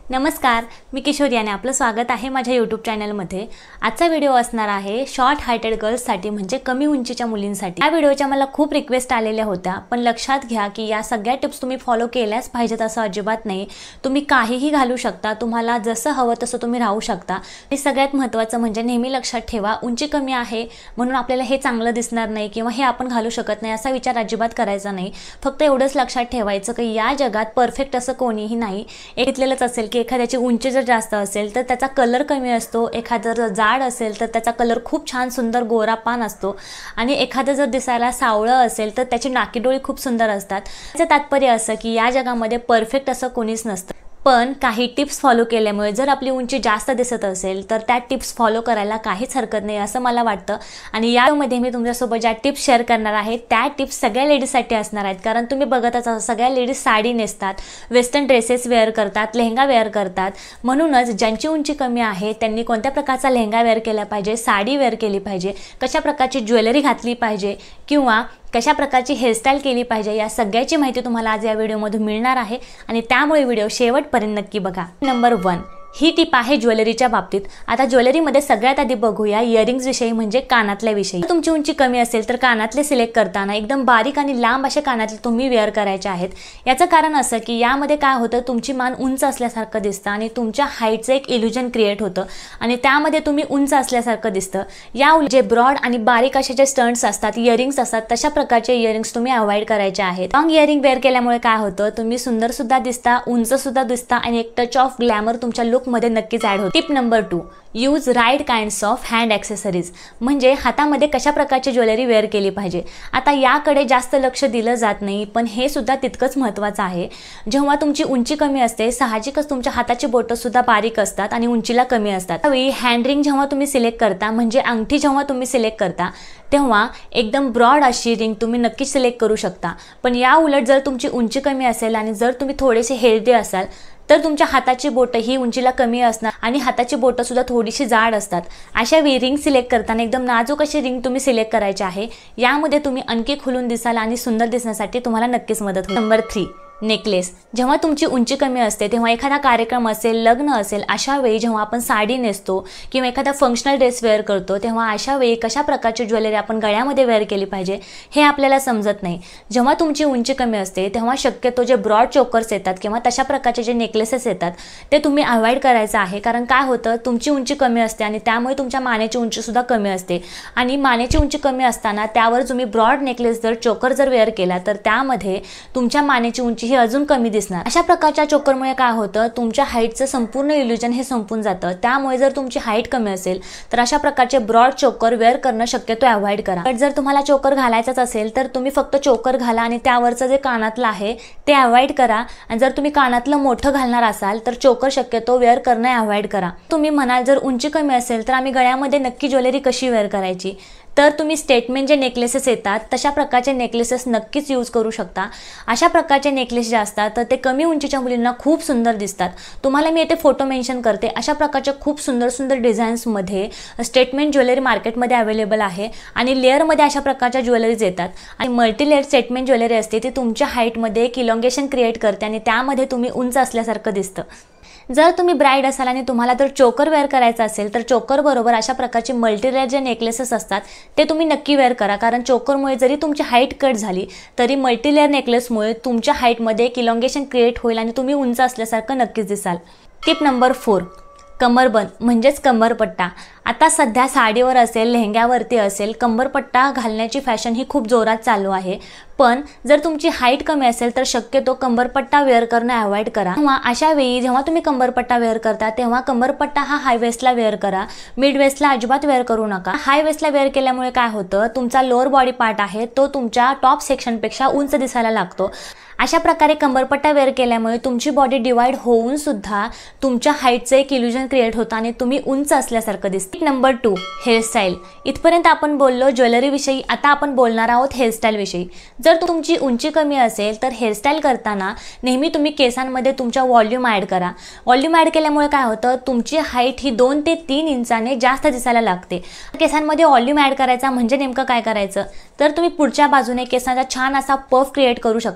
नमस्कार, मी किशोरी आणि आपलं स्वागत आहे माझ्या यूट्यूब चॅनलमध्ये। आजचा व्हिडिओ असणार आहे शॉर्ट हाइटेड गर्ल्ससाठी म्हणजे कमी उंचीच्या मुलींसाठी। या व्हिडिओच्या मला खूप रिक्वेस्ट आलेल्या होत्या, पण लक्षात घ्या की या सगळ्या टिप्स तुम्ही फॉलो केल्याच पाहिजेत असं अजिबात नाही। तुम्ही काहीही घालू शकता, तुम्हाला जसं हवं तसं तुम्ही राहू शकता। आणि सगळ्यात महत्त्वाचं म्हणजे नेहमी लक्षात ठेवा, उंची कमी आहे म्हणून आपल्याला हे चांगलं दिसणार नाही किंवा हे आपण घालू शकत नाही असा विचार अजिबात करायचा नाही। फक्त एवढंच लक्षात ठेवायचं की या जगात परफेक्ट असं कोणीही नाही। इथलेलंच असेल की एखाद्याची उंची जर जास्त असेल तर त्याचा कलर कमी असतो, एखादा जर जाड असेल तर त्याचा कलर खूप छान सुंदर गोरा पान असतो आणि एखादा जर दिसायला सावळं असेल तर त्याची नाकी डोळी खूप सुंदर असतात। याचं तात्पर्य असं की या जगामध्ये परफेक्ट असं कोणीच नसतं, पण काही टिप्स फॉलो केल्यामुळे जर आपली उंची जास्त दिसत असेल तर त्या टिप्स फॉलो करायला काहीच हरकत नाही असं मला वाटतं। आणि या व्हिडिओमध्ये मी तुमच्यासोबत ज्या टिप्स शेअर करणार आहे त्या टिप्स सगळ्या लेडीजसाठी असणार आहेत, कारण तुम्ही बघतच आहात सगळ्या लेडीज साडी नेसतात, वेस्टर्न ड्रेसेस वेअर करतात, लेहंगा वेअर करतात। म्हणूनच ज्यांची उंची कमी आहे त्यांनी कोणत्या प्रकारचा लेहंगा वेअर केला पाहिजे, साडी वेअर केली पाहिजे, कशा प्रकारची ज्वेलरी घातली पाहिजे किंवा कशा प्रकारची हेअरस्टाईल केली पाहिजे, या सगळ्याची माहिती तुम्हाला आज या व्हिडिओमधून मिळणार आहे आणि त्यामुळे व्हिडिओ शेवटपर्यंत नक्की बघा। नंबर 1 ही टिप आहे ज्वेलरीच्या बाबतीत। आता ज्वेलरीमध्ये सगळ्यात आधी बघूया इयरिंग्स विषयी म्हणजे कानातल्या विषयी। तुमची उंची कमी असेल तर कानातले सिलेक्ट करताना एकदम बारीक आणि लांब असे कानातले तुम्ही वेअर करायचे आहेत। याचं कारण असं की यामध्ये काय होतं, तुमची मान उंच असल्यासारखं दिसतं आणि तुमच्या हाईटचं एक इल्युजन क्रिएट होतं आणि त्यामध्ये तुम्ही उंच असल्यासारखं दिसतं। या जे ब्रॉड आणि बारीक असे जे स्टड्स असतात, इयरिंग्स असतात, तशा प्रकारचे इयरिंग्स तुम्ही अवॉइड करायचे आहेत। लॉंग इयरिंग वेअर केल्यामुळे काय होतं, तुम्ही सुंदर सुद्धा दिसता, उंच सुद्धा दिसता आणि एक टच ऑफ ग्लॅमर तुमच्या लुक मध्ये नक्कीच ऍड होते। Tip number 2 use right kinds of hand accessories म्हणजे हातामध्ये कशा प्रकारची ज्वेलरी वेअर केली पाहिजे। आता याकडे जास्त लक्ष दिलं जात नाही, पण हे सुद्धा तितकंच महत्त्वाचं आहे। जेव्हा तुमची उंची कमी असते साहजिकच तुमच्या हाताची बोटं सुद्धा बारीक असतात आणि उंचीला कमी असतात। त्यावेळी हँड रिंग जेव्हा तुम्ही सिलेक्ट करता म्हणजे अंगठी जेव्हा तुम्ही सिलेक्ट करता तेव्हा एकदम ब्रॉड अशी रिंग तुम्ही नक्की सिलेक्ट करू शकता। पण या उलट जर तुमची उंची कमी असेल आणि जर तुम्ही थोडेसे हेल्दी असाल तर तुमच्या हाताची बोटं ही उंचीला कमी असणार आणि हाताची बोटं सुद्धा थोडीशी जाड असतात। अशा वेळी रिंग सिलेक्ट करताना एकदम नाजूक अशी रिंग तुम्ही सिलेक्ट करायची आहे। यामध्ये तुम्ही आणखी खुलून दिसाल आणि सुंदर दिसण्यासाठी तुम्हाला नक्कीच मदत होईल। Number 3 necklace. जेव्हा तुमची उंची कमी असते तेव्हा एखादा कार्यक्रम असेल, लग्न असेल, अशा वेळी जेव्हा आपण साडी नेसतो किंवा एखादा फंक्शनल ड्रेस वेअर करतो तेव्हा अशा वेळी कशा प्रकारची ज्वेलरी आपण गळ्यामध्ये वेअर केली पाहिजे हे आपल्याला समजत नाही। जेव्हा तुमची उंची कमी असते तेव्हा शक्यतो जे ब्रॉड चोकर्स येतात किंवा तशा प्रकारचे जे नेकलेसेस येतात ते तुम्ही अवॉइड करायचं आहे, कारण काय होतं, तुमची उंची कमी असते आणि त्यामुळे तुमच्या मानेची उंची सुद्धा कमी असते आणि मानेची उंची कमी असताना त्यावर तुम्ही ब्रॉड नेकलेस जर चोकर जर वेअर केला तर त्यामध्ये तुमच्या मानेची उंची ही अजून कमी दिसणार। अशा प्रकारच्या चोकरमुळे काय होतं, तुमच्या हाईटचं संपूर्ण इल्युजन हे संपून जातं। त्यामुळे जर तुमची हाईट कमी असेल तर अशा प्रकारचे ब्रॉड चोकर वेअर करणं शक्यतो अवॉइड करा। पण जर तुम्हाला चोकर घालायचाच असेल तर तुम्ही फक्त चोकर घाला आणि त्यावरचं जे कानातलं आहे ते अवॉइड करा। आणि जर तुम्ही कानातलं मोठं घालणार असाल तर चोकर शक्यतो वेअर करणं अवॉइड करा। तुम्ही म्हणाल जर उंची कमी असेल तर आम्ही गळ्यामध्ये नक्की ज्वेलरी कशी वेअर करायची, तर तुम्ही स्टेटमेंट जे नेकलेसेस येतात तशा प्रकारचे नेकलेसेस नक्कीच यूज करू शकता। अशा प्रकारचे नेकलेस जे असतात तर ते कमी उंचीच्या मुलींना खूप सुंदर दिसतात। तुम्हाला मी येथे फोटो मेन्शन करते। अशा प्रकारच्या खूप सुंदर सुंदर डिझाईन्समध्ये स्टेटमेंट ज्वेलरी मार्केटमध्ये अवेलेबल आहे आणि लेअरमध्ये अशा प्रकारच्या ज्वेलरीज येतात आणि मल्टी लेअर स्टेटमेंट ज्वेलरी असते ती तुमच्या हाईटमध्ये एक इलॉंगेशन क्रिएट करते आणि त्यामध्ये तुम्ही उंच असल्यासारखं दिसतं। जर तुम्ही ब्राईड असाल आणि तुम्हाला जर चोकर वेअर करायचं असेल तर चोकर बरोबर अशा प्रकारचे मल्टी लेअर जे नेकलेसेस असतात ते तुम्ही नक्की वेअर करा, कारण चोकरमुळे जरी तुमची हाईट कट झाली तरी मल्टी लेअर नेकलेसमुळे तुमच्या हाईटमध्ये एक इलॉंगेशन क्रिएट होईल आणि तुम्ही उंच असल्यासारखं नक्कीच दिसाल। टिप नंबर 4 कमरबंद म्हणजेच कंबरपट्टा। आता सध्या साडीवर असेल, लेहंग्यावरती असेल, कंबरपट्टा घालण्याची फॅशन ही खूप जोरात चालू आहे। पण जर तुमची हाईट कमी असेल तर शक्यतो कंबरपट्टा वेअर करणं अवॉइड करा। किंवा अशा वेळी जेव्हा तुम्ही कंबरपट्टा वेअर करता तेव्हा कंबरपट्टा हा हाय वेस्टला वेअर करा, मिड वेस्टला अजिबात वेअर करू नका। हाय वेस्टला वेअर केल्यामुळे काय होतं, तुमचा लोअर बॉडी पार्ट आहे तो तुमच्या टॉप सेक्शनपेक्षा उंच दिसायला लागतो। अशा प्रकारे कंबरपट्टा वेअर केल्यामुळे तुमची बॉडी डिवाइड होऊन सुद्धा तुमच्या हाईटचं एक इल्युजन क्रिएट होतं आणि तुम्ही उंच असल्यासारखं दिसते। Number 2 hairstyle. इथपर्यंत आपण बोललो ज्वेलरी विषयी, आता आपण बोलणार आहोत हेअरस्टाईल विषयी। जर तुमची उंची कमी असेल तर हेअरस्टाईल करताना नेहमी तुम्ही केसांमध्ये तुमच्या व्हॉल्यूम ॲड करा। व्हॉल्यूम ॲड केल्यामुळे काय होतं, तुमची हाईट ही 2 ते 3 इंचाने जास्त दिसायला लागते। केसांमध्ये व्हॉल्यूम ॲड करायचा म्हणजे नेमकं काय करायचं, तर तुम्ही पुढच्या बाजूने केसांचा छान असा पफ क्रिएट करू शकता। त्या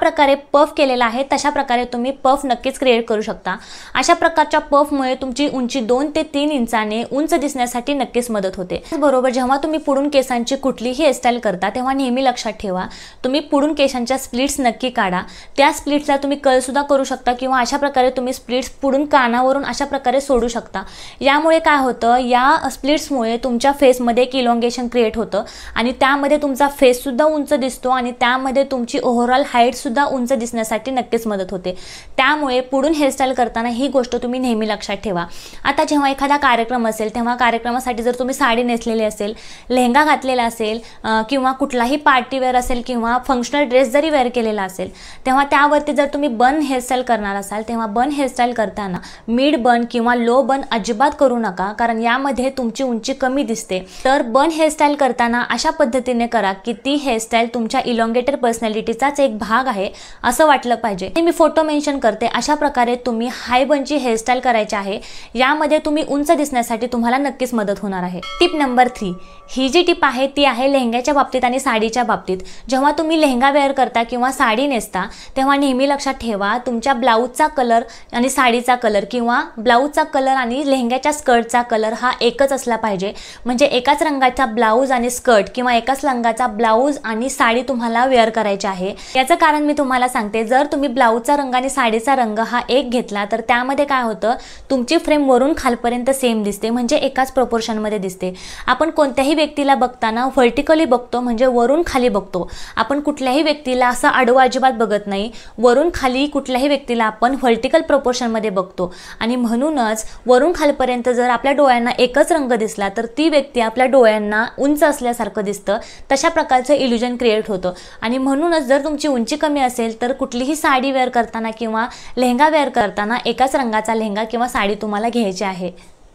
प्रकारे पफ केलेला आहे तशा प्रकारे तुम्ही पफ नक्कीच क्रिएट करू शकता। अशा प्रकारच्या पफमुळे तुमची उंची 2 ते 3 इंचाने उंच दिसण्यासाठी नक्कीच मदत होते। बरोबर जेव्हा तुम्ही पुढून केसांची कुठलीही हेअरस्टाईल करता तेव्हा नेहमी लक्षात ठेवा तुम्ही पुढून केसांच्या स्प्लिट्स नक्की काढा। त्या स्प्लिट्सला तुम्ही कर्ल सुद्धा करू शकता किंवा अशा प्रकारे तुम्ही स्प्लिट्स पुढून कानावरून अशा प्रकारे सोडू शकता। यामुळे काय होतं, या स्प्लिट्समुळे तुमच्या फेसमध्ये एक इलॉंगेशन क्रिएट होतं आणि त्यामध्ये तुमचा फेस सुद्धा उंच दिसतो आणि त्यामध्ये तुमची ओव्हरऑल हाईट सुद्धा उंच दिसण्यासाठी नक्कीच मदत होते। त्यामुळे पुढून हेअरस्टाईल करताना ही गोष्ट तुम्ही नेहमी लक्षात ठेवा। आता जेव्हा एखादा कार्यक्रम असेल तेव्हा कार्यक्रमासाठी जर तुम्ही साडी नेसलेली असेल, लेहंगा घातलेला असेल किंवा कुठलाही पार्टी वेअर असेल किंवा फंक्शनल ड्रेस जरी वेअर केलेला असेल, तेव्हा त्यावरती जर तुम्ही बन हेअरस्टाईल करणार असाल तेव्हा बन हेअरस्टाईल करताना मिड बन किंवा लो बन अजिबात करू नका, कारण यामध्ये तुमची उंची कमी दिसते। तर बन हेअरस्टाईल करताना अशा पद्धतीने करा की ती हेअरस्टाईल तुमच्या इलॉंगेटेड पर्सनॅलिटीचाच एक भाग आहे असं वाटलं पाहिजे। मी फोटो मेन्शन करते, अशा प्रकारे तुम्ही हाय बनची हेअरस्टाईल करायची आहे। यामध्ये तुम्ही उंच दिसण्यासाठी तुम्हाला नक्कीच मदत होणार आहे। टिप नंबर 3, ही जी टिप आहे ती आहे लेहंग्याच्या बाबतीत आणि साडीच्या बाबतीत। जेव्हा तुम्ही लेहंगा वेअर करता किंवा साडी नेसता तेव्हा नेहमी लक्षात ठेवा तुमच्या ब्लाऊजचा कलर आणि साडीचा कलर किंवा ब्लाऊजचा कलर आणि लेहंग्याच्या स्कर्टचा कलर हा एकच असला पाहिजे। म्हणजे एकाच रंगाचा ब्लाऊज आणि स्कर्ट किंवा एकाच रंगाचा ब्लाऊज आणि साडी तुम्हाला वेअर करायची आहे। याचं कारण मी तुम्हाला सांगते, जर तुम्ही ब्लाऊजचा रंग आणि साडीचा रंग हा एक घेतला तर त्यामध्ये काय होतं, तुमची फ्रेम वरून खालपर्यंत सेम दिसते, म्हणजे एकाच प्रोपोर्शनमध्ये दिसते। आपण कोणत्याही व्यक्तीला बघताना व्हर्टिकली बघतो, म्हणजे वरून खाली बघतो। आपण कुठल्याही व्यक्तीला असं आडवं अजिबात बघत नाही, वरून खाली कुठल्याही व्यक्तीला आपण व्हर्टिकल प्रोपोर्शनमध्ये बघतो आणि म्हणूनच वरून खालपर्यंत जर आपल्या डोळ्यांना एकच रंग दिसला तर ती व्यक्ती आपल्या डोळ्यांना उंच असल्यासारखं दिसतं, तशा प्रकारचं इल्युजन क्रिएट होतं। आणि म्हणूनच जर तुमची उंची कमी असेल तर कुठलीही साडी वेअर करताना किंवा लेहंगा वेअर करताना एकाच रंगाचा लेहंगा किंवा साडी तुम्हाला घ्यायची आहे।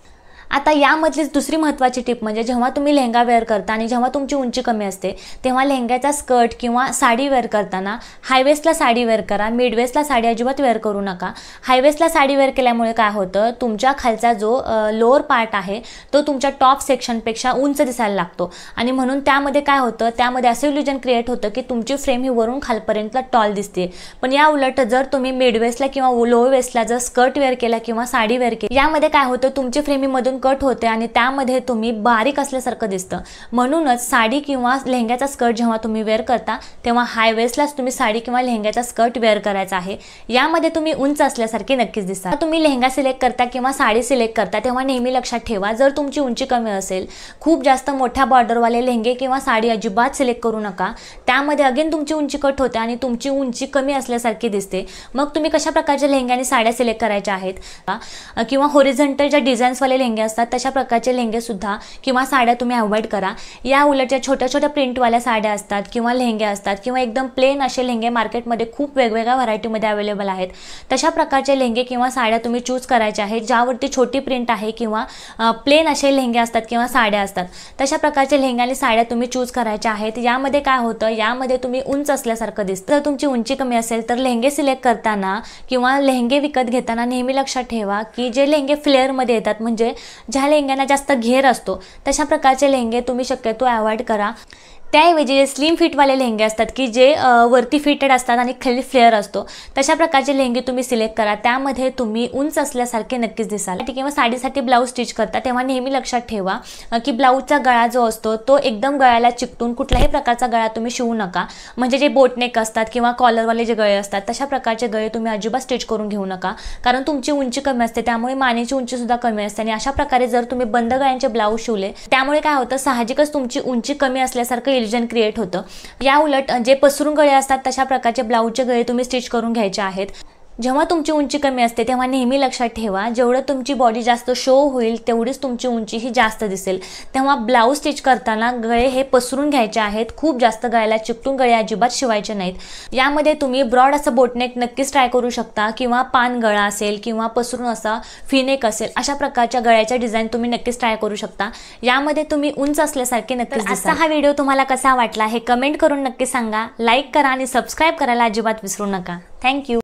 आता यामधलीच दुसरी महत्त्वाची टिप म्हणजे जेव्हा तुम्ही लेहंगा वेअर करता आणि जेव्हा तुमची उंची कमी असते तेव्हा लेहंग्याचा स्कर्ट किंवा साडी वेअर करताना हायवेस्टला साडी वेअर करा, मिडवेस्टला साडी अजिबात वेअर करू नका। हायवेस्टला साडी वेअर केल्यामुळे काय होतं, तुमच्या खालचा जो लोअर पार्ट आहे तो तुमच्या टॉप सेक्शनपेक्षा उंच दिसायला लागतो आणि म्हणून त्यामध्ये काय होतं, त्यामध्ये असं इल्युजन क्रिएट होतं की तुमची फ्रेम ही वरून खालपर्यंत टॉल दिसते। पण या उलट जर तुम्ही मिडवेस्टला किंवा लोअर वेस्टला जर स्कर्ट वेअर केला किंवा साडी वेअर केली, यामध्ये काय होतं, तुमची फ्रेम ही मधून कट होते आणि त्यामध्ये तुम्ही बारीक असल्यासारखं दिसतं। म्हणूनच साडी किंवा लेहंग्याचा स्कर्ट जेव्हा तुम्ही वेअर करता तेव्हा हाय वेस्टलाच तुम्ही साडी किंवा लेहंग्याचा स्कर्ट वेअर करायचा आहे। यामध्ये तुम्ही उंच असल्यासारखे नक्कीच दिसता। तुम्ही लेहंगा सिलेक्ट करता किंवा साडी सिलेक्ट करता तेव्हा नेहमी लक्षात ठेवा, जर तुमची उंची कमी असेल, खूप जास्त मोठ्या बॉर्डरवाले लेहंगे किंवा साडी अजिबात सिलेक्ट करू नका। त्यामध्ये अगेन तुमची उंची कट होते आणि तुमची उंची कमी असल्यासारखी दिसते। मग तुम्ही कशा प्रकारचे लेहंगे आणि साड्या सिलेक्ट करायच्या आहेत किंवा हॉरिझॉन्टल ज्या डिझाईन्सवाले लेहंगे असतात तशा प्रकारचे लेहंगे सुद्धा किंवा साड्या तुम्ही अवॉइड करा। या उलट ज्या छोट्या छोट्या प्रिंटवाल्या साड्या असतात किंवा लेहंगे असतात किंवा एकदम प्लेन असे लेहंगे मार्केटमध्ये खूप वेगवेगळ्या व्हरायटीमध्ये अवेलेबल आहेत, तशा प्रकारचे लेहंगे किंवा साड्या तुम्ही चूज करायच्या आहेत ज्यावरती छोटी प्रिंट आहे किंवा प्लेन असे लेहंगे असतात किंवा साड्या असतात, तशा प्रकारचे लेहंगे आणि साड्या तुम्ही चूज करायच्या आहेत। यामध्ये काय होतं, यामध्ये तुम्ही उंच असल्यासारखं दिसतं। जर तुमची उंची कमी असेल तर लेहंगे सिलेक्ट करताना किंवा लेहंगे विकत घेताना नेहमी लक्षात ठेवा की जे लेहंगे फ्लेअरमध्ये येतात, म्हणजे ज्या लेहंग्यांना जास्त घेर असतो तशा प्रकारचे लेहंगे तुम्ही शक्यतो अवॉइड करा। त्याऐवजी जे स्लिम फिटवाले लेहंगे असतात की जे वरती फिटेड असतात आणि खाली फ्लेअर असतो, तशा प्रकारचे लेहंगे तुम्ही सिलेक्ट करा। त्यामध्ये तुम्ही उंच असल्यासारखे नक्कीच दिसाल। किंवा साडीसाठी ब्लाऊज स्टिच करता तेव्हा नेहमी लक्षात ठेवा की ब्लाऊजचा गळा जो असतो तो एकदम गळ्याला चिकटून कुठल्याही प्रकारचा गळा तुम्ही शिवू नका। म्हणजे जे बोटनेक असतात किंवा कॉलरवाले जे गळे असतात तशा प्रकारचे गळे तुम्ही अजिबात स्टिच करून घेऊ नका, कारण तुमची उंची कमी असते, त्यामुळे मानेची उंची सुद्धा कमी असते। आणि अशा प्रकारे जर तुम्ही बंद गळ्यांचे ब्लाऊज शिवले त्यामुळे काय होतं, साहजिकच तुमची उंची कमी असल्यासारखं इल्युजन क्रिएट होतं। या उलट जे पसरून गळे असतात तशा प्रकारचे ब्लाऊजचे गळे तुम्ही स्टिच करून घ्यायचे आहेत। जेव्हा तुमची उंची कमी असते तेव्हा नेहमी लक्षात ठेवा, जेवढं तुमची बॉडी जास्त शो होईल तेवढीच तुमची उंची ही जास्त दिसेल। तेव्हा ब्लाऊज स्टिच करताना गळे हे पसरून घ्यायचे आहेत, खूप जास्त गळ्याला चिकटून गळे अजिबात शिवायचे नाहीत। यामध्ये तुम्ही ब्रॉड असं बोटनेक नक्कीच ट्राय करू शकता किंवा पान गळा असेल किंवा पसरून असा फिनेक असेल, अशा प्रकारच्या गळ्याच्या डिझाईन तुम्ही नक्कीच ट्राय करू शकता। यामध्ये तुम्ही उंच असल्यासारखे नक्कीच दिसाल। हा व्हिडिओ तुम्हाला कसा वाटला हे कमेंट करून नक्की सांगा, लाईक करा आणि सबस्क्राईब करायला अजिबात विसरू नका। थँक्यू।